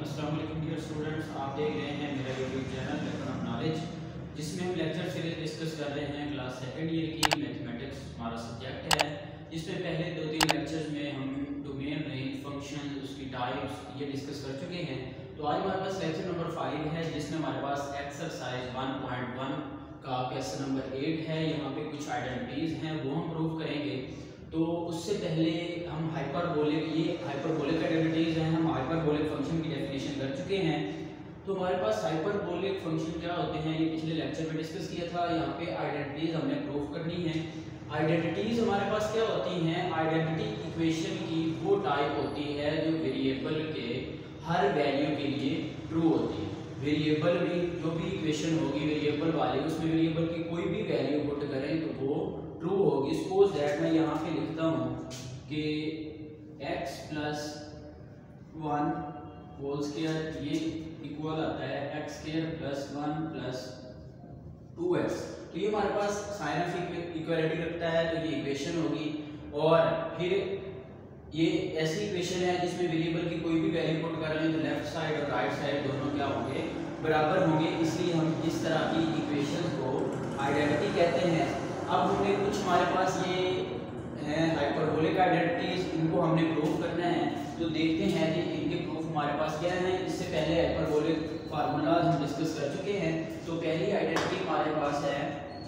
अस्सलाम वालेकुम dear students, आप देख रहे हैं मेरा YouTube channel weapon of knowledge, जिसमें हम लेक्चर सीरीज डिस्कस कर रहे हैं। क्लास सेकंड ईयर की मैथमेटिक्स हमारा सब्जेक्ट है, जिसमें पहले 2-3 लेक्चर्स में हम डोमेन, रेंज, फंक्शन, उसकी टाइप्स ये डिस्कस कर चुके हैं। तो आज हमारे पास लेक्चर नंबर 5 है, जिसमें हमारे पास एक्सरसाइज 1.1 का क्वेश्चन नंबर 8 है। यहाँ पे कुछ आइडेंटिटीज हैं वो हम प्रूव करेंगे। तो उससे पहले हम हाइपरबोलिक, ये हाइपरबोलिक आइडेंटिटीज हैं, हम हाइपरबोलिक फंक्शन की डेफिनेशन कर चुके हैं। तो हमारे पास हाइपरबोलिक फंक्शन क्या होते हैं ये पिछले लेक्चर में डिस्कस किया था। यहाँ पे आइडेंटिटीज हमने प्रूव करनी है। आइडेंटिटीज हमारे पास क्या होती हैं, आइडेंटिटी इक्वेशन की वो टाइप होती है जो वेरिएबल के हर वैल्यू के लिए ट्रू होती है। वेरिएबल में जो भी इक्वेशन होगी वेरिएबल वाली, उसमें वेरिएबल की कोई भी वैल्यू पुट करें तो वो ट्रू होगी। सपोज दैट मैं यहाँ पे लिखता हूँ कि x प्लस 1 होल स्क्वायर ये इक्वल आता है x square plus 1 plus 2x। तो ये हमारे पास साइन ऑफ इक्वालिटी रखता है, तो ये इक्वेशन होगी। और फिर ये ऐसी इक्वेशन है जिसमें वेरिएबल की कोई भी वैल्यू पुट कर लें तो लेफ्ट साइड और राइट साइड दोनों क्या होंगे, बराबर होंगे। इसलिए हम इस तरह की इक्वेशन को आइडेंटिटी कहते हैं। अब हमने कुछ हमारे पास ये हैं हाइपरबोलिक आइडेंटिटीज, इनको हमने प्रूव करना है। तो देखते हैं कि इनके प्रूफ हमारे पास क्या है। इससे पहले हाइपरबोलिक फार्मूलाज हम डिस्कस कर चुके हैं। तो पहली आइडेंटिटी हमारे पास है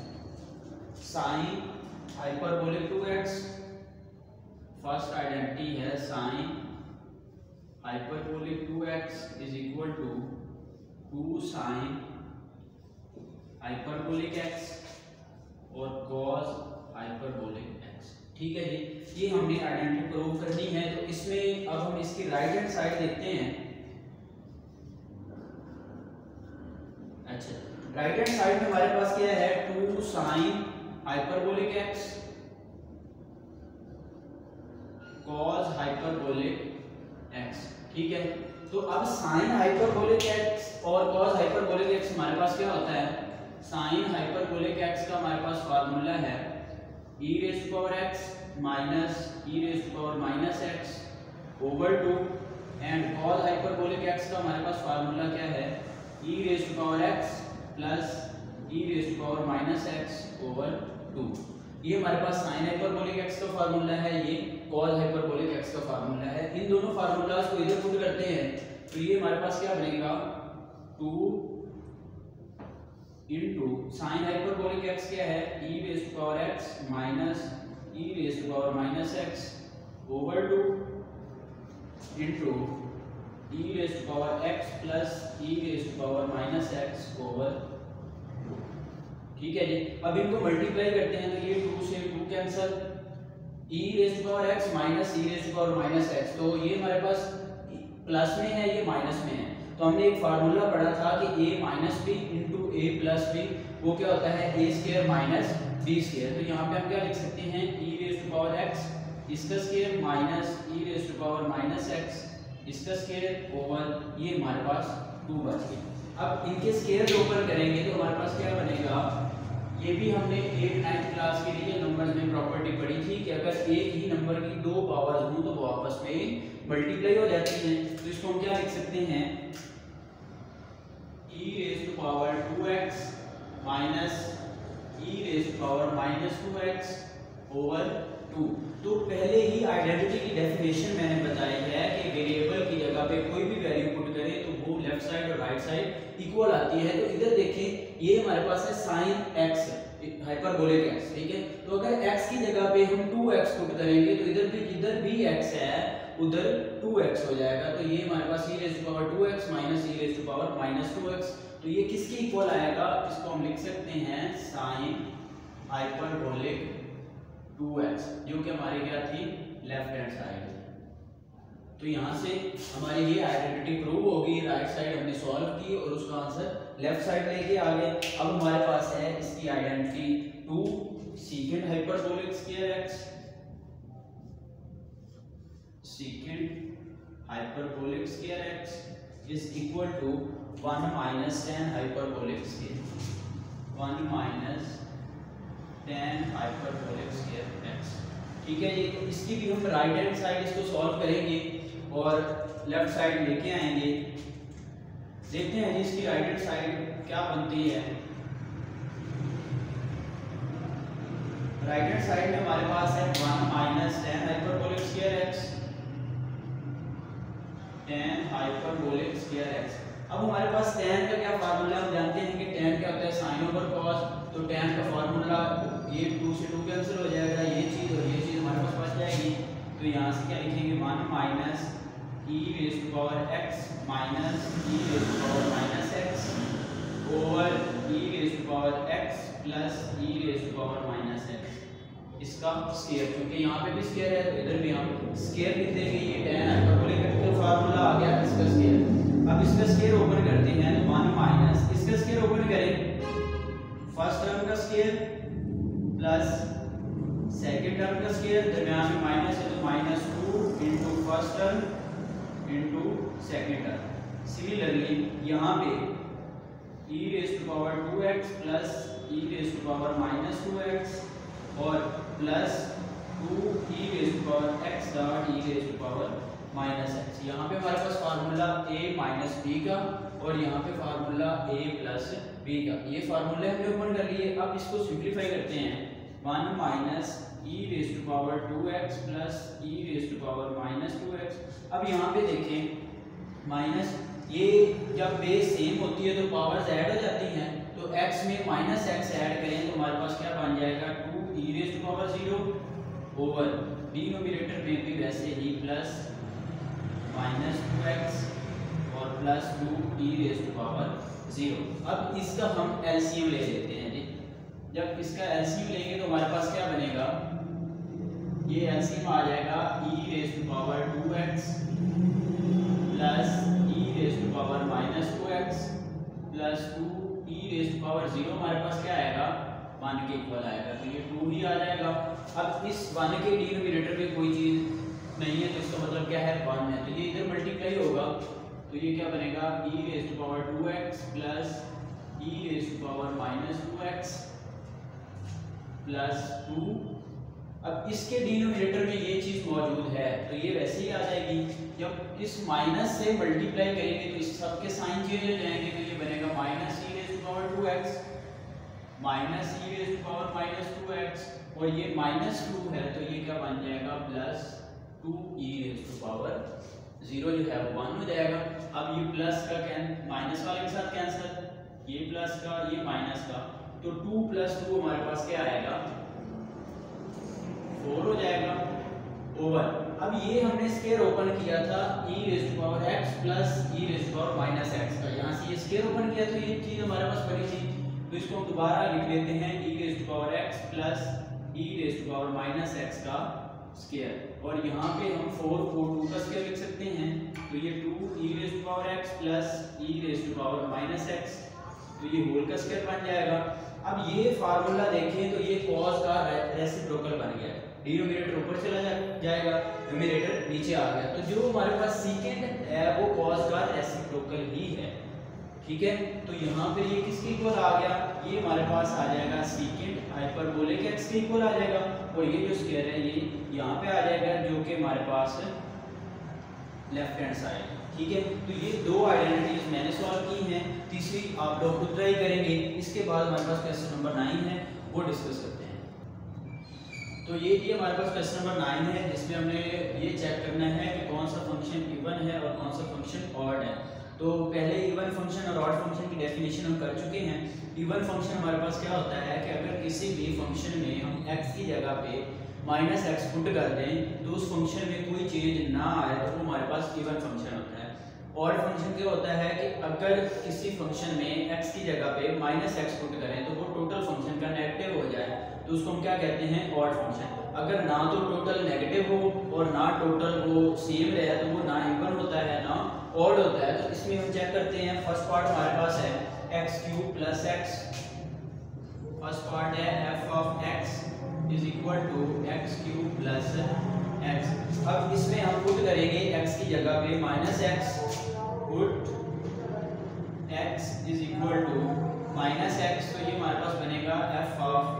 sine hyperbolic 2x। First identity है sine hyperbolic 2x is equal to 2 sine hyperbolic x और cos हाइपरबोलिक x। ठीक है जी, ये हमने आइडेंटिटी प्रूव करनी है। तो इसमें अब हम इसकी राइट हैंड साइड देखते हैं। अच्छा, राइट हैंड साइड में हमारे पास क्या है, 2 sine hyperbolic x cos hyperbolic x। ठीक है, तो अब साइन हाइपरबोलिक x और cos हाइपरबोलिक x हमारे पास क्या होता है, साइन हाइपरबोलिक x का हमारे पास फार्मूला है e raise to power x minus e raise to power minus x over 2, and cos hyperbolic x का हमारे पास फार्मूला क्या है, e raise to power x plus e raise to power minus x over 2। ये हमारे पास sine hyperbolic x का formula है, ये cos हाइपरबोलिक x का फार्मूला है। इन दोनों फार्मूलाज को इधर पुट करते हैं तो ये हमारे पास क्या बनेगा, 2 इनटू साइन हाइपरबोलिक x क्या है, e raise to power x minus e raise to power minus x over 2 into e raise to power x plus e raise to power minus x over 2। ठीक है जी, अब इनको multiply करते हैं तो ये 2 से 2 cancel, e raise to power x minus e raise to power minus x। तो ये हमारे पास प्लस में है, ये माइनस में है। तो हमने एक फार्मूला पढ़ा था कि a minus B into A plus B, वो क्या होता है a square minus B square. तो यहाँ पे हम क्या लिख सकते हैं, e raise to power x इसका square minus e raise to power minus x इसका स्क्वायर ओवर, ये हमारे पास 2 बच गया। अब इनके स्क्वायर ओपन करेंगे तो हमारे पास क्या बनेगा, ये भी हमने 8-9 क्लास के लिए नंबर्स में प्रॉपर्टी पढ़ी थी कि अगर एक ही नंबर की 2 पावर्स हों तो वो आपस में मल्टीप्लाई हो जाती हैं। तो इसको हम क्या लिख सकते हैं, e raise to power 2x minus e raise to power minus 2x over 2। तो पहले ही आइडेंटिटी की डेफिनेशन मैंने बताई है कि वेरिएबल की जगह पे कोई भी वैल्यू पुट करें तो वो लेफ्ट साइड और राइट साइड इक्वल आती है। तो इधर देखें, ये हमारे पास है साइन x हाइपरबोलिक x। ठीक है, तो अगर x की जगह पे हम 2x पुट करेंगे तो इधर भी जिधर भी x है उधर 2x हो जाएगा। तो ये हमारे पास e raise to power 2x minus e raise to power minus 2x। तो ये किसके इक्वल आएगा, इसको हम लिख सकते हैं साइन हाइपरबोलिक 2x, जो कि हमारी क्या थी, लेफ्ट हैंड साइड। तो यहाँ से हमारी ये आइडेंटिटी प्रूव होगी। राइट साइड हमने सॉल्व की और उसका आंसर लेफ्ट साइड लेके आ गए। अब हमारे पास है इसकी identity 2 second hyperbolic square x, second hyperbolic square x is equal to 1 minus tan hyperbolic square 1 minus tan hyperbolic square x। ठीक है जी, तो इसकी भी हम राइट हैंड साइड इसको सॉल्व करेंगे और लेफ्ट साइड लेके आएंगे। देखते हैं जी इसकी राइट हैंड साइड क्या बनती है। राइट हैंड साइड में हमारे पास है 1 minus tan hyperbolic square X, tan hyperbolic square X. अब हमारे पास टेन का क्या फार्मूला, हम जानते हैं कि टेन क्या होता है साइन ओवर कॉस, तो टेन का फार्मूला ये 2 से 2 कैंसिल हो जाएगा, ये चीज और ये चीज हमारे पास बच जाएगी। तो यहाँ से क्या लिखेंगे 1 minus E raise to power X minus E raise to power minus x over E raise to power X plus E raise to power minus X, इसका स्क्वायर, क्योंकि यहाँ पे भी स्क्वायर है तो इधर भी हम स्क्वायर लिख देंगे। ये टेन हाइपरबोलिक का फार्मूला आ गया इसका स्क्वायर। अब इसका स्क्वायर ओपन करते हैं तो 1 माइनस इसका स्क्वायर ओपन करें, फर्स्ट टर्म का स्क्वायर प्लस सेकंड टर्म का स्क्वायर, दरमियान में माइनस है तो -2 into first term into second term. Similarly यहाँ पे e raise to power 2x plus e raise to power -2x और plus 2e raise to power x dot e raise to power -x। यहाँ पे हमारे पास formula a minus b का और यहाँ पे फार्मूला a प्लस b का, ये फार्मूले हमने ओपन कर लिए। अब इसको सिंपलीफाई करते हैं, 1 minus e raise to power 2x plus e raise to power -2x। अब यहाँ पे देखें माइनस, ये जब बेस सेम होती है तो पावर्स ऐड हो जाती हैं, तो x में -x ऐड करें तो हमारे पास क्या बन जाएगा 2e raise to power 0 over denominator में भी वैसे ही प्लस -2x और plus 2e raise to power 0। अब इसका हम एलसीएम ले लेते हैं जी। जब इसका एलसीएम लेंगे तो हमारे पास क्या बनेगा, ये एलसीएम आ जाएगा e raise to power 2x plus e raise to power -2x plus 2e raise to power 0, हमारे पास क्या आएगा 1 के इक्वल आएगा, तो ये 2 ही आ जाएगा। अब इस 1 के डिनोमिनेटर में कोई चीज नहीं है तो इसका मतलब क्या है 1 है, तो ये इधर मल्टीप्लाई होगा, तो ये क्या बनेगा e raise to power 2x plus e raise to power -2x plus 2। अब इसके डिनोमिनेटर में ये चीज मौजूद है तो ये वैसे ही आ जाएगी। जब इस माइनस से मल्टीप्लाई करेंगे तो इस सब के साइन चेंज हो जाएंगे, तो ये बनेगा minus E raise to power 2x minus E raise to power -2x और ये -2 है तो ये क्या बन जाएगा plus 2e raise to power 0 जो है वो 1 हो जाएगा। अब ये प्लस का माइनस वाले के साथ कैंसिल, ये प्लस का ये माइनस का, तो 2 + 2 हमारे पास क्या आएगा 4 हो जाएगा ओवर। अब ये हमने स्क्वायर ओपन किया था e raise to power x plus e raise to power -x का, यहाँ से ये स्क्वायर ओपन किया तो ये चीज हमारे पास बनी थी, तो इसको हम दोबारा लिख लेते हैं e raise to power x plus e raise to power -x का स्क्वायर, और यहाँ पे हम 4 को 2 का स्क्वायर लिख सकते हैं, तो ये 2e raise to power x plus e raise to power -x, तो ये होल का स्क्वायर बन जाएगा। अब ये फार्मूला देखें तो ये cos का रेसिप्रोकल बन गया, डिनोमिनेटर ऊपर चला जाएगा, न्यूमरेटर नीचे आ गया, तो जो हमारे पास सेकंड है वो cos का रेसिप्रोकल ही है, ठीक है। तो यहाँ पे ये किसके इक्वल आ गया, ये हमारे पास आ जाएगा सेकंड हाइपरबोलिक x के इक्वल आ जाएगा, और ये जो स्क्वायर है ये यहाँ पे आ जाएगा जो कि हमारे पास लेफ्ट हैंड साइड, ठीक है। तो ये दो आइडेंटिटीज मैंने सॉल्व की हैं, तीसरी आप लोग खुद ट्राई करेंगे। इसके बाद हमारे पास क्वेश्चन नंबर 9 है, वो डिस्कस करते हैं। तो ये हमारे पास क्वेश्चन नंबर 9 है, जिसमें हमने ये चेक करना है कि कौन सा फंक्शन इवन है और कौन सा फंक्शन ऑड है। तो पहले इवन फंक्शन और ऑड फंक्शन की डेफिनेशन हम कर चुके हैं। इवन फंक्शन हमारे पास क्या होता है कि अगर किसी भी फंक्शन में हम x की जगह पे -x पुट कर दें तो उस फंक्शन में कोई चेंज ना आए तो वो हमारे पास इवन फंक्शन होता है। ऑड फंक्शन क्या होता है कि अगर किसी फंक्शन में x की जगह पे -x पुट करें तो वो टोटल फंक्शन का नेगेटिव हो जाए तो उसको हम क्या कहते हैं ऑड फंक्शन। अगर ना तो टोटल नेगेटिव हो और ना टोटल वो सेम रहे तो वो ना इवन होता है ना ऑड होता है। तो इसमें हम चेक करते हैं, फर्स्ट पार्ट हमारे पास है x³ + x, फर्स्ट पार्ट है f of x = x³ + x। अब इसमें हम पुट करेंगे x की जगह पे -x, पुट x = -x, तो ये हमारे पास बनेगा f of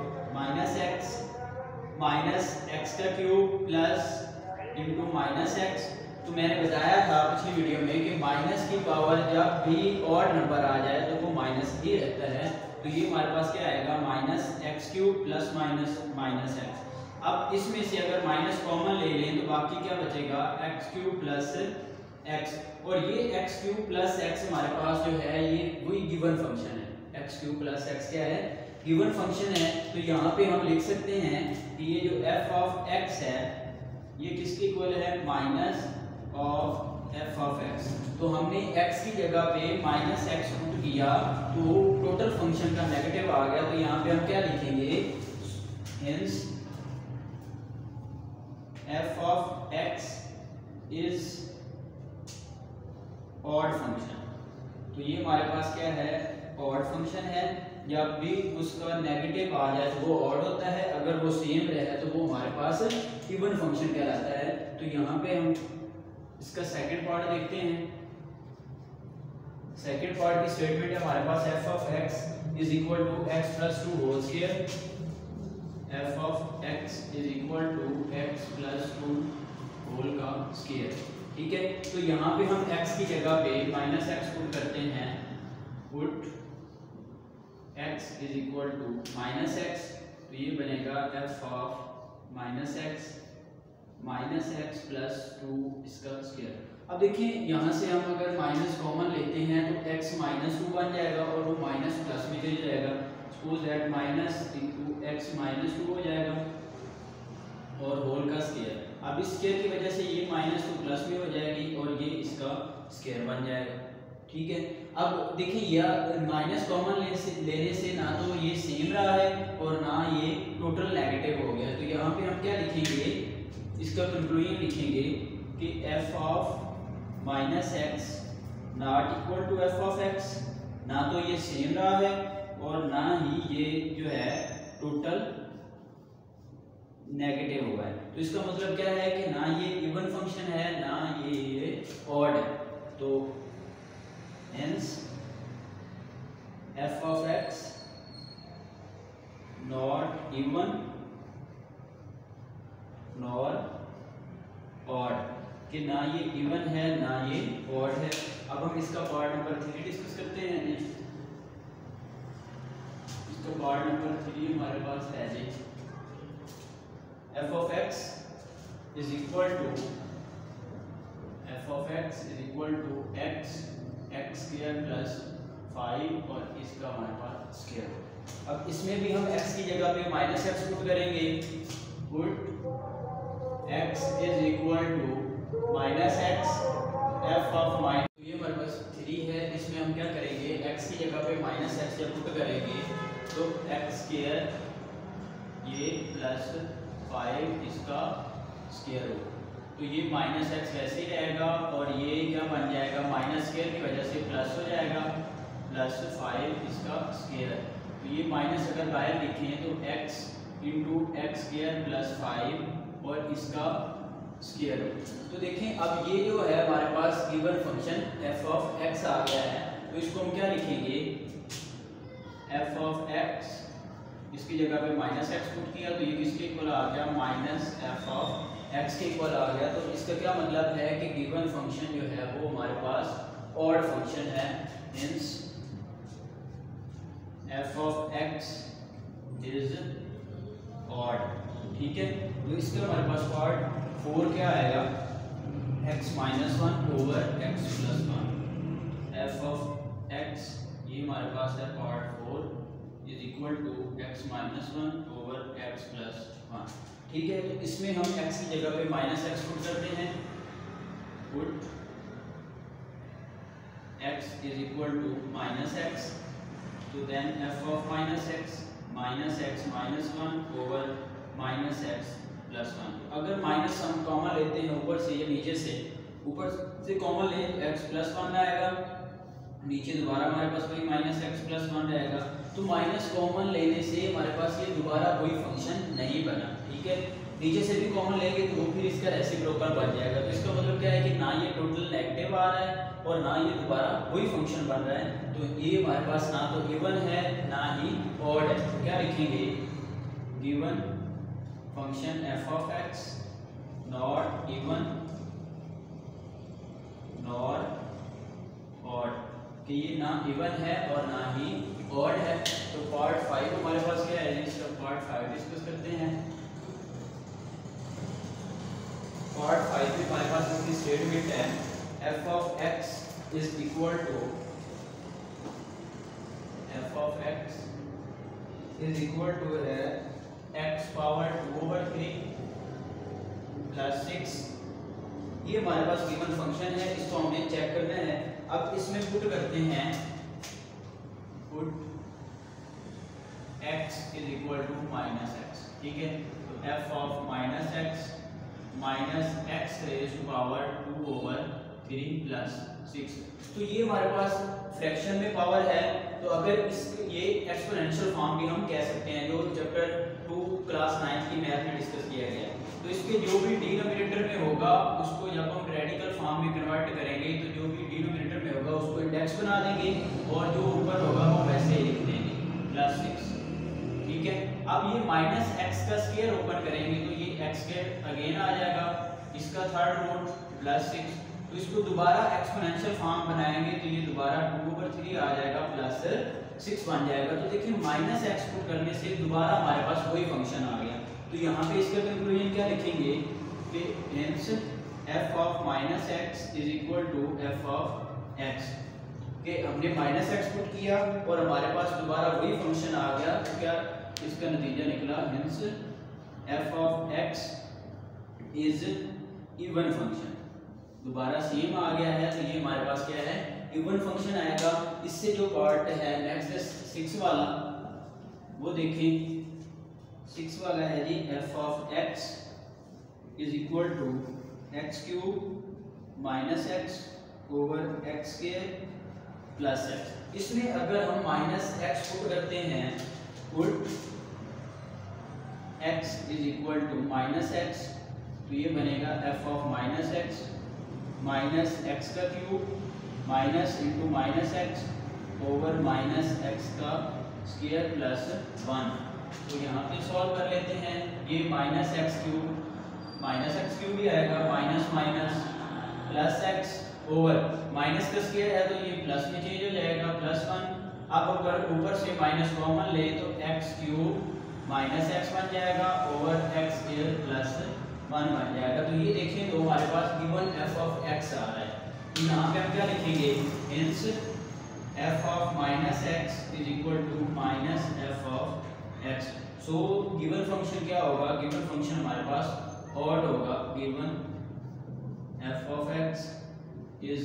-x -x³ plus * -x, तो मैंने बताया था पिछली वीडियो में कि माइनस की पावर जब भी ऑड नंबर आ जाए तो वो माइनस ही रहता है। तो ये हमारे पास क्या आएगा, minus x cube plus minus minus x. अब इसमें से अगर माइनस कॉमन ले लें तो बाकी क्या बचेगा, एक्स क्यूब प्लस एक्स। और ये एक्स क्यूब प्लस एक्स हमारे पास जो है ये वही गिवन फंक्शन है। एक्स क्यूब प्लस एक्स क्या है, गिवन फंक्शन है। तो यहाँ पे हम लिख सकते हैं कि ये जो एफ ऑफ एक्स है ये किसके इक्वल है, minus of f of x. तो हमने x की जगह पे माइनस एक्स पुट किया तो टोटल फंक्शन का नेगेटिव आ गया। तो यहाँ पे हम क्या लिखेंगे, hence f of x is odd function. तो ये हमारे पास क्या है, ऑड फंक्शन है। जब भी उसका नेगेटिव आ जाए तो वो ऑड होता है, अगर वो सेम रहे तो वो हमारे पास इवन फंक्शन कहलाता है। तो यहाँ पे हम इसका सेकंड पार्ट देखते हैं। सेकंड पार्ट की स्टेटमेंट है हमारे पास f of x is equal to x plus 2 whole square. F of x is equal to x plus 2 whole का स्क्वायर। ठीक है, तो यहाँ पे हम x की जगह पे माइनस एक्स पुट करते हैं। Put x is equal to minus x, तो ये बनेगा f of minus x plus 2 इसका स्क्वायर। अब देखिए यहाँ से हम अगर माइनस कॉमन लेते हैं तो x माइनस 2 बन जाएगा और वो माइनस प्लस में चले जाएगा। Suppose that minus into x minus 2 हो जाएगा और होल का स्क्वायर। अब इस स्क्वायर की वजह से ये माइनस 2 प्लस में हो जाएगी और ये इसका स्क्वायर बन जाएगा। ठीक है, अब देखिए यह माइनस कॉमन लेने से ना तो ये सेम रहा है और ना ये टोटल नेगेटिव हो गया। तो यहाँ पे हम क्या लिखेंगे, इसका कंक्लूजन लिखेंगे कि f of minus x not equal to f of x. ना तो ये सेम रहा है और ना ही ये जो है टोटल नेगेटिव हुआ है। तो इसका मतलब क्या है कि ना ये इवन फंक्शन है ना ये ऑड है। तो hence f of x not even nor odd, कि ना ये इवन है ना ये ऑड है। अब हम इसका पार्ट नंबर 3 डिस्कस करते हैं। इसका पार्ट नंबर 3 हमारे पास है जी, f of x is equal to x square plus 5 और इसका हमारे पास स्क्वायर। अब इसमें भी हम x की जगह पे माइनस एक्स पुट करेंगे। Put x is equal to minus x f of minus, ये हमारे पास 3 है। इसमें हम क्या करेंगे, x की जगह पे माइनस एक्स जब पुट करेंगे तो x स्क्वायर ये प्लस 5 इसका स्क्वायर होगा। तो ये माइनस एक्स वैसे ही रहेगा और ये क्या बन जाएगा, माइनस स्क्वायर की वजह से प्लस हो जाएगा, प्लस 5 इसका स्क्वायर है। तो ये माइनस अगर बाहर लिखें तो x into x square plus 5 और इसका स्क्वायर। तो देखें अब ये जो है हमारे पास given function f of x आ गया है। तो इसको हम क्या लिखेंगे, एफ ऑफ एक्स, इसकी जगह पे माइनस एक्स पुट किया तो ये किसके इक्वल आ गया, माइनस एफ ऑफ एक्स के इक्वल आ गया। तो इसका क्या मतलब है कि गिवन फंक्शन जो है वो हमारे पास ऑड फंक्शन है। Hence f of x is odd. ठीक है, तो इसका हमारे पास पार्ट 4 क्या आएगा, x minus 1 over x plus 1। F of x ये हमारे पास है part 4 is equal to x minus 1 over x plus 1। ठीक है, तो इसमें हम x की जगह पे माइनस एक्स पुट करते हैं। Put x is equal to minus x, तो then f of minus x minus 1 over minus x plus 1। अगर माइनस हम कॉमन लेते हैं ऊपर से या नीचे से, ऊपर से कॉमन लें तो x प्लस 1 आएगा, नीचे दोबारा हमारे पास वही माइनस एक्स प्लस 1 रहेगा। तो माइनस कॉमन लेने से हमारे पास ये दोबारा कोई फंक्शन नहीं बना। ठीक है, नीचे से भी कॉमन लेंगे तो फिर इसका रेसिप्रोकल बन जाएगा। तो इसका मतलब क्या है कि ना ये टोटल नेगेटिव आ रहा है और ना ये दोबारा कोई फंक्शन बन रहा है। तो ये हमारे पास ना तो इवन है ना ही ऑड है। तो क्या लिखेंगे, given function f of x not even और ऑड कि ये ना इवन है और ना ही ऑड है। तो पार्ट 5 हमारे पास क्या है, इसका पार्ट 5 डिस्कस करते हैं। पार्ट 5 में हमारे पास इसकी स्टेटमेंट है f of x is equal to है x पावर 2/3 प्लस 6। ये हमारे पास गिवन फंक्शन है, इसको हमें चेक करना है। अब इसमें पुट करते हैं, put x is equal to minus x, ठीक है। तो f of minus x raised to power 2/3 plus 6। तो ये हमारे पास फ्रैक्शन में पावर है। तो अगर इस ये एक्सपोनेंशियल फॉर्म भी हम कह सकते हैं, जो चैप्टर 2 क्लास 9 की मैथ में डिस्कस किया गया है। तो इसके जो भी डिनोमिनेटर में होगा उसको जब हम रेडिकल फॉर्म में कन्वर्ट करेंगे तो जो भी डिनोमिनेटर में होगा उसको इंडेक्स बना देंगे और जो ऊपर होगा वो वैसे ही लिख देंगे प्लस 6, ठीक है। अब ये माइनस एक्स का स्क्वायर ओपन करेंगे तो ये एक्स स्क्वायर अगेन आ जाएगा, इसका थर्ड रूट प्लस 6। तो इसको दोबारा एक्सपोनेंशियल फॉर्म बनाएंगे तो ये दोबारा 2/3 आ जाएगा प्लस 6 बन जाएगा। तो देखिए माइनस एक्स पुट करने से दोबारा हमारे पास वही फंक्शन आ गया। तो यहाँ पे इसका कंक्लूजन क्या लिखेंगे कि hence f of minus x is equal to f of x, कि हमने माइनस एक्स पुट किया और हमारे पास दोबारा वही फंक्शन आ गया। तो क्या इसका नतीजा निकला, hence f of x is even function, दोबारा सेम आ गया है। तो ये हमारे पास क्या है, इवन फंक्शन आएगा। इससे जो पार्ट है नेक्स्ट 6 वाला वो देखें, 6 वाला है जी f of x is equal to x cube minus x over x square plus x. इसमें अगर हम माइनस एक्स पुट करते हैं, put x is equal to minus x, तो ये बनेगा f of minus x minus x का cube minus into minus x over minus x का स्क्वायर प्लस 1। तो यहाँ पे सॉल्व कर लेते हैं। ये माइनस एक्स क्यूब भी आएगा, minus minus plus x over minus का स्क्वायर है तो ये प्लस में चेंज हो जाएगा प्लस 1। अब अगर ऊपर से माइनस कॉमन ले तो एक्स क्यूब माइनस एक्स बन जाएगा ओवर एक्स स्क्वायर प्लस 1 बन जाएगा। तो ये देखें तो हमारे पास गिवन f of x आ रहा है। तो यहाँ पे हम क्या लिखेंगे, hence f of minus x is equal to minus f of x। So given function क्या होगा, गिवन फंक्शन हमारे पास ऑड होगा, given f of x is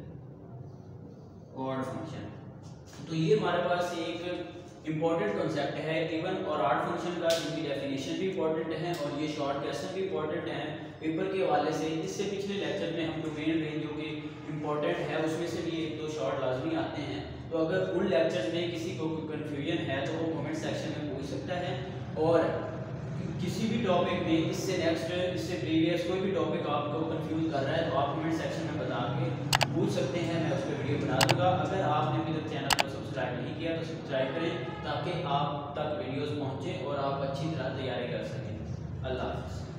odd function. तो ये हमारे पास एक इंपॉर्टेंट कॉन्सेप्ट है इवन और ऑड फंक्शन का, जिनकी डेफिनेशन भी इंपॉर्टेंट है और ये शॉर्ट क्वेश्चन भी इंपॉर्टेंट है पेपर के हवाले से। इससे पिछले लेक्चर में हम डोमेन रेंज जो कि इंपॉर्टेंट है उसमें से भी 1-2 शॉर्ट लाजमी आते हैं। तो अगर उन लेक्चर्स में किसी को कन्फ्यूजन है तो वो कमेंट सेक्शन में पूछ सकता है, और किसी भी टॉपिक में इससे नेक्स्ट इससे प्रीवियस कोई भी टॉपिक आपको कंफ्यूज कर रहा है तो आप कमेंट सेक्शन में बता के पूछ सकते हैं, मैं उस पर वीडियो बना दूंगा। अगर आपने अभी तक चैनल को सब्सक्राइब नहीं किया तो सब्सक्राइब करें ताकि आप तक वीडियोस पहुंचे और आप अच्छी तरह तैयारी कर सकें। अल्लाह हाफ़िज़।